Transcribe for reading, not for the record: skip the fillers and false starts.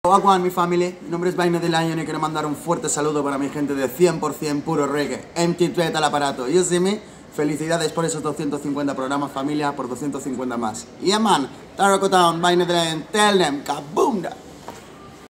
Wagwan, mi family, mi nombre es Vaina de Lion y quiero mandar un fuerte saludo para mi gente de 100% puro reggae, MT3 al aparato, you see me? Felicidades por esos 250 programas, familia, por 250 más. Yeah man, Taraco Town, Vaina de Lion, tell them, kaboom!